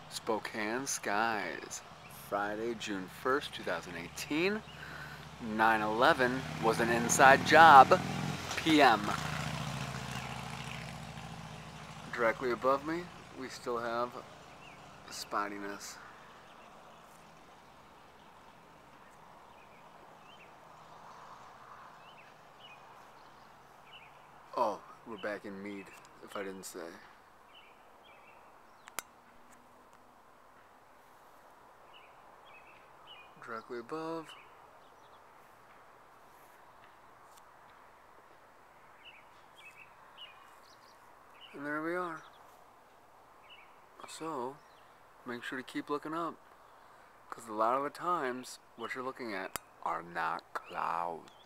Spokanes Skies, Friday, June 1st, 2018. 9/11 was an inside job, PM. Directly above me, we still have spottiness. Oh, we're back in Mead, if I didn't say. Directly above. And there we are. So, make sure to keep looking up, because a lot of the times, what you're looking at are not clouds.